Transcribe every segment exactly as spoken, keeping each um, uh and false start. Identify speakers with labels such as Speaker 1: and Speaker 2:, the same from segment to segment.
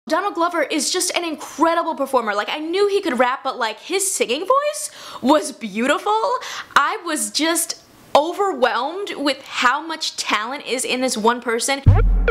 Speaker 1: Donald Glover is just an incredible performer. Like, I knew he could rap, but like his singing voice was beautiful. I was just overwhelmed with how much talent is in this one person.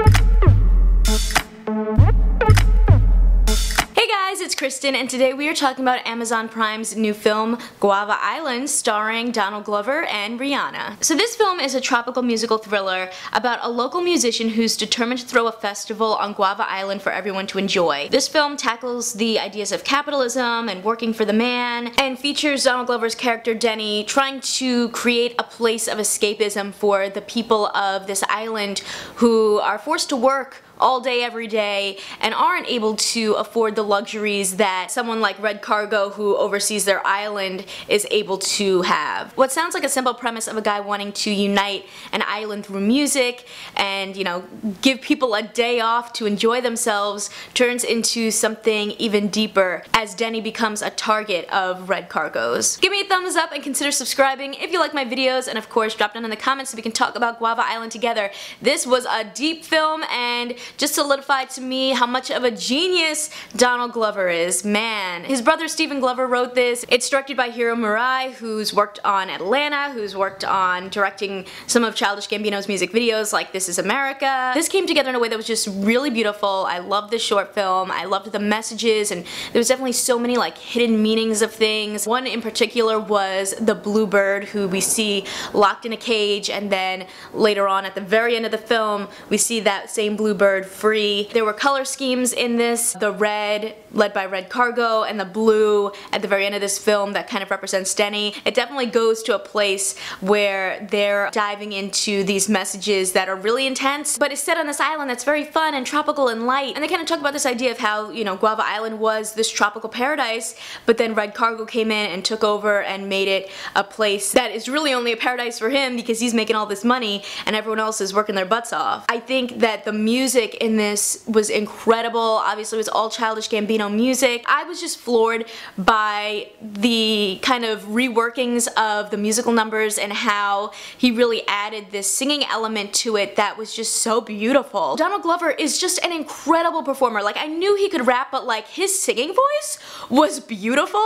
Speaker 1: Hey guys, it's Kristen, and today we are talking about Amazon Prime's new film, Guava Island, starring Donald Glover and Rihanna. So this film is a tropical musical thriller about a local musician who's determined to throw a festival on Guava Island for everyone to enjoy. This film tackles the ideas of capitalism and working for the man, and features Donald Glover's character Denny trying to create a place of escapism for the people of this island who are forced to work all day every day and aren't able to afford the luxuries that someone like Red Cargo, who oversees their island, is able to have. What sounds like a simple premise of a guy wanting to unite an island through music and, you know, give people a day off to enjoy themselves turns into something even deeper as Denny becomes a target of Red Cargo's. Give me a thumbs up and consider subscribing if you like my videos, and of course drop down in the comments so we can talk about Guava Island together. This was a deep film and just solidified to me how much of a genius Donald Glover is. Man. His brother Stephen Glover wrote this. It's directed by Hiro Murai, who's worked on Atlanta, who's worked on directing some of Childish Gambino's music videos like This Is America. This came together in a way that was just really beautiful. I loved this short film. I loved the messages, and there was definitely so many like hidden meanings of things. One in particular was the bluebird, who we see locked in a cage, and then later on at the very end of the film we see that same bluebird free. There were color schemes in this, the red led by Red Cargo and the blue at the very end of this film that kind of represents Denny. It definitely goes to a place where they're diving into these messages that are really intense, but it's set on this island that's very fun and tropical and light. And they kind of talk about this idea of how, you know, Guava Island was this tropical paradise, but then Red Cargo came in and took over and made it a place that is really only a paradise for him because he's making all this money and everyone else is working their butts off. I think that the music in this was incredible. Obviously it was all Childish Gambino music. I was just floored by the kind of reworkings of the musical numbers and how he really added this singing element to it that was just so beautiful. Donald Glover is just an incredible performer. Like, I knew he could rap, but like his singing voice was beautiful.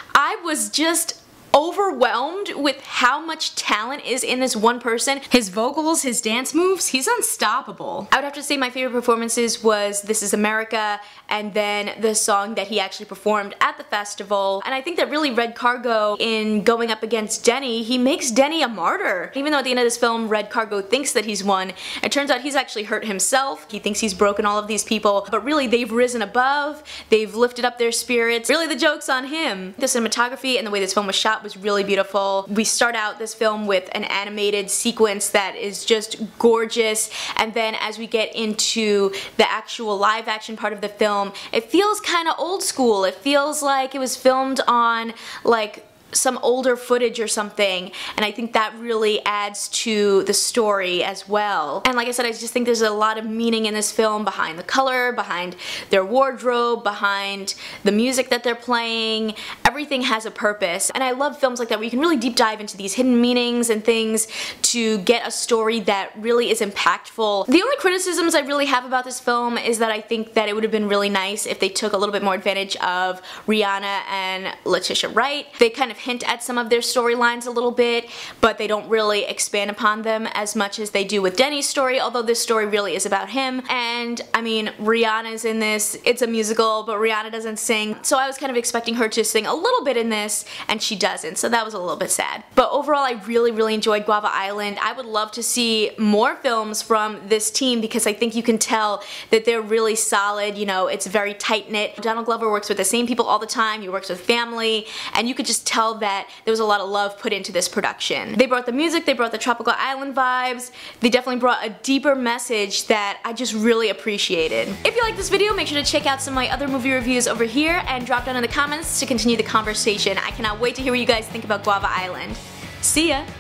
Speaker 1: I was just overwhelmed with how much talent is in this one person. His vocals, his dance moves, he's unstoppable. I would have to say my favorite performances was This Is America and then the song that he actually performed at the festival. And I think that really Red Cargo, in going up against Denny, he makes Denny a martyr. Even though at the end of this film Red Cargo thinks that he's won, it turns out he's actually hurt himself. He thinks he's broken all of these people, but really they've risen above, they've lifted up their spirits. Really the joke's on him. The cinematography and the way this film was shot was really beautiful. We start out this film with an animated sequence that is just gorgeous, and then as we get into the actual live action part of the film, it feels kind of old school. It feels like it was filmed on like some older footage or something, and I think that really adds to the story as well. And like I said, I just think there's a lot of meaning in this film behind the color, behind their wardrobe, behind the music that they're playing. Everything has a purpose, and I love films like that where you can really deep dive into these hidden meanings and things to get a story that really is impactful. The only criticisms I really have about this film is that I think that it would have been really nice if they took a little bit more advantage of Rihanna and Letitia Wright. They kind of hint at some of their storylines a little bit, but they don't really expand upon them as much as they do with Denny's story, although this story really is about him. And I mean, Rihanna's in this. It's a musical, but Rihanna doesn't sing, so I was kind of expecting her to sing a little bit in this, and she doesn't, so that was a little bit sad. But overall, I really, really enjoyed Guava Island. I would love to see more films from this team because I think you can tell that they're really solid. You know, it's very tight-knit. Donald Glover works with the same people all the time. He works with family, and you could just tell that there was a lot of love put into this production. They brought the music, they brought the tropical island vibes, they definitely brought a deeper message that I just really appreciated. If you like this video, make sure to check out some of my other movie reviews over here and drop down in the comments to continue the conversation. I cannot wait to hear what you guys think about Guava Island. See ya!